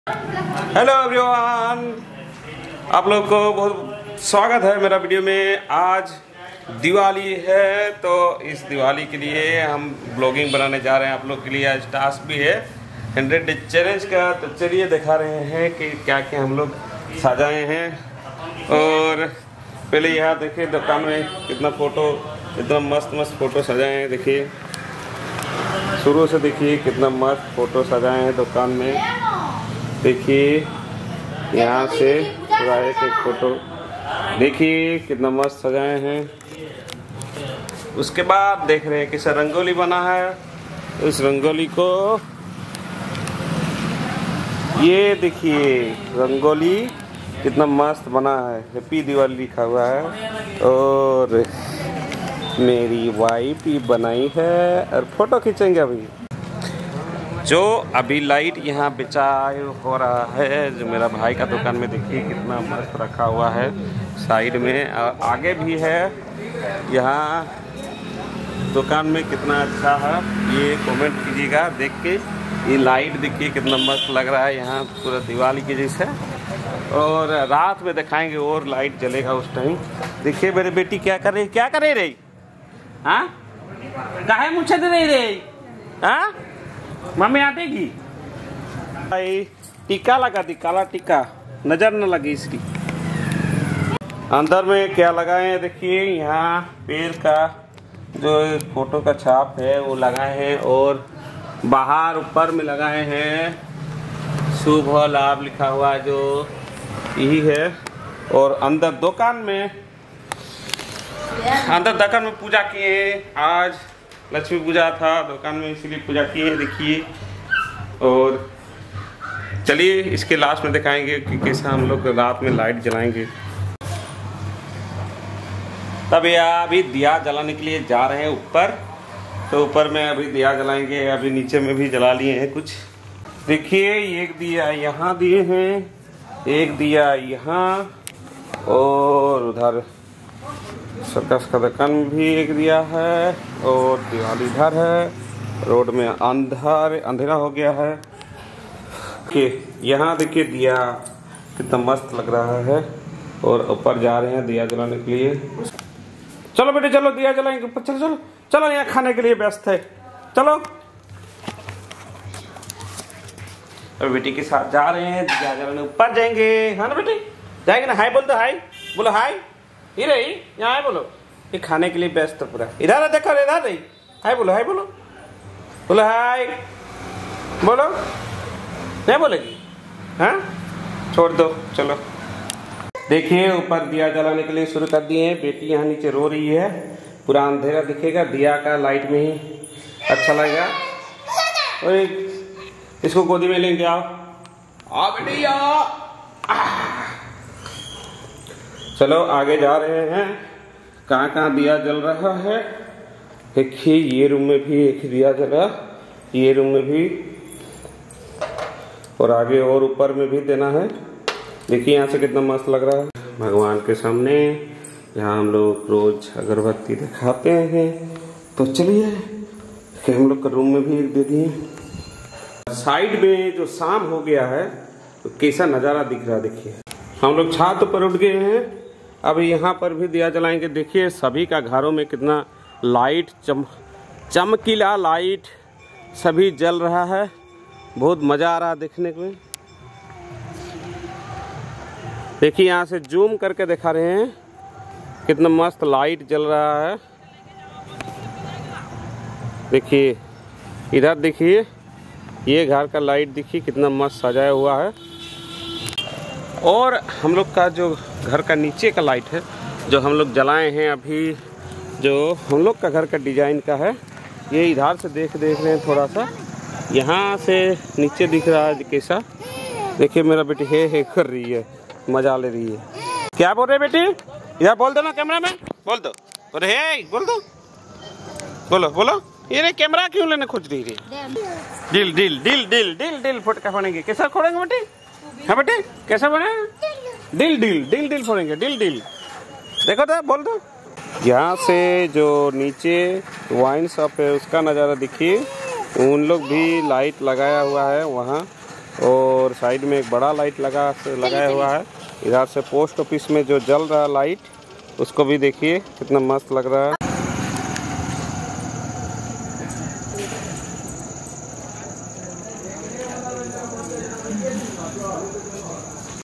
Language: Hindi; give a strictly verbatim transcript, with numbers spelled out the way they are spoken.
हेलो एवरीवन, आप लोग को बहुत स्वागत है मेरा वीडियो में। आज दिवाली है तो इस दिवाली के लिए हम ब्लॉगिंग बनाने जा रहे हैं। आप लोग के लिए आज टास्क भी है हंड्रेड डे चैलेंज का। तो चलिए दिखा रहे हैं कि क्या क्या हम लोग सजाए हैं। और पहले यहाँ देखिए दुकान में कितना फ़ोटो, इतना मस्त मस्त फ़ोटो सजाए हैं। देखिए शुरू से देखिए कितना मस्त फ़ोटो सजाए हैं दुकान में। देखिए यहाँ से पूरा एक एक फोटो देखिए कितना मस्त सजाए हैं। उसके बाद देख रहे हैं कि सर रंगोली बना है। उस रंगोली को ये देखिए रंगोली कितना मस्त बना है, हैप्पी दिवाली लिखा हुआ है। और मेरी वाइफ ही बनाई है और फोटो खींचेंगे अभी। जो अभी लाइट यहाँ बेचाई हो रहा है, जो मेरा भाई का दुकान में देखिए कितना मस्त रखा हुआ है। साइड में और आगे भी है। यहाँ दुकान में कितना अच्छा है ये कमेंट कीजिएगा देख के। ये लाइट देखिए कितना मस्त लग रहा है यहाँ, पूरा दिवाली के जैसे। और रात में दिखाएंगे और लाइट जलेगा उस टाइम। देखिए मेरी बेटी क्या कर रही क्या कर रही रही हाँ काहे मुझे दे रही रही हाँ मम्मी आटेगी। टीका लगा दी, काला टीका, नजर न लगी इसकी। अंदर में क्या लगाए हैं देखिए, यहाँ पेड़ का जो फोटो का छाप है वो लगाए हैं। और बाहर ऊपर में लगाए हैं शुभ लाभ लिखा हुआ जो यही है। और अंदर दुकान में अंदर दुकान में पूजा किए। आज लक्ष्मी पूजा था दुकान में, इसीलिए पूजा किए हैं देखिए। और चलिए इसके लास्ट में दिखाएंगे कि कैसा हम लोग रात में लाइट जलाएंगे। तब यहाँ अभी दिया जलाने के लिए जा रहे हैं ऊपर। तो ऊपर में अभी दिया जलाएंगे। अभी नीचे में भी जला लिए हैं कुछ। देखिए एक दिया यहाँ दिए हैं, एक दिया यहाँ, और उधर सर्कस का दुकान में भी एक दिया है। और दिवाली इधर है। रोड में अंधार अंधेरा हो गया है कि यहाँ देखिए दिया कितना मस्त लग रहा है। और ऊपर जा रहे हैं दिया जलाने के लिए। चलो बेटे चलो दिया जलाएंगे ऊपर। चलो चलो चलो, यहाँ खाने के लिए व्यस्त है। चलो और बेटी के साथ जा रहे हैं दिया जलाने। ऊपर जाएंगे हाँ ना बेटी, जाएंगे ना। हाय बोल दो, हाय बोलो, हाय ही रही यहाँ है बोलो। ये खाने के लिए व्यस्त है पूरा। इधर देखो इधर रही, हाय बोलो, हाय बोलो, बोलो हाय बोलो। नहीं बोलेगी हाँ, छोड़ दो। चलो देखिए ऊपर दिया जलाने के लिए शुरू कर दिए हैं। बेटी यहाँ नीचे रो रही है, पूरा अंधेरा दिखेगा, दिया का लाइट में ही अच्छा लगेगा। और इसको गोदी में लेके आओ, आओ बेटी आओ। चलो आगे जा रहे हैं। कहाँ कहाँ दिया जल रहा है देखिए। ये रूम में भी एक दिया जला, ये रूम में भी, और आगे और ऊपर में भी देना है। देखिए यहाँ से कितना मस्त लग रहा है भगवान के सामने। यहाँ हम लोग रोज अगरबत्ती दिखाते हैं। तो चलिए कि हम लोग का रूम में भी एक दे दिए। साइड में जो शाम हो गया है तो कैसा नज़ारा दिख रहा है देखिए। हम लोग छत पर उठ गए हैं। अब यहाँ पर भी दिया जलाएंगे। देखिए सभी का घरों में कितना लाइट चम चमकीला लाइट सभी जल रहा है। बहुत मज़ा आ रहा है देखने में। देखिए यहाँ से जूम करके दिखा रहे हैं कितना मस्त लाइट जल रहा है। देखिए इधर देखिए, ये घर का लाइट देखिए कितना मस्त सजाया हुआ है। और हम लोग का जो घर का नीचे का लाइट है जो हम लोग जलाए हैं अभी, जो हम लोग का घर का डिजाइन का है, ये इधर से देख देख रहे हैं थोड़ा सा। यहाँ से नीचे दिख रहा है कैसा। देखिए मेरा बेटी हे हे कर रही है, मजा ले रही है। क्या बोल रहे बेटी, इधर बोल दो ना कैमरा में, बोल दो, बोल हे बोल दो, बोलो बोलो। ये कैमरा क्यों लेने खोज रही है। दिल दिल दिल दिल दिल दिल फटका फोड़ेंगे। कैसा फोड़ेंगे बेटी, हाँ बेटे कैसा बना, दिल दिल दिल दिल फोड़ेंगे, दिल दिल। देखो तो बोल दो। यहाँ से जो नीचे वाइन शॉप है उसका नज़ारा देखिए। उन लोग भी लाइट लगाया हुआ है वहाँ। और साइड में एक बड़ा लाइट लगा लगाया हुआ है। इधर से पोस्ट ऑफिस में जो जल रहा है लाइट, उसको भी देखिए कितना मस्त लग रहा है।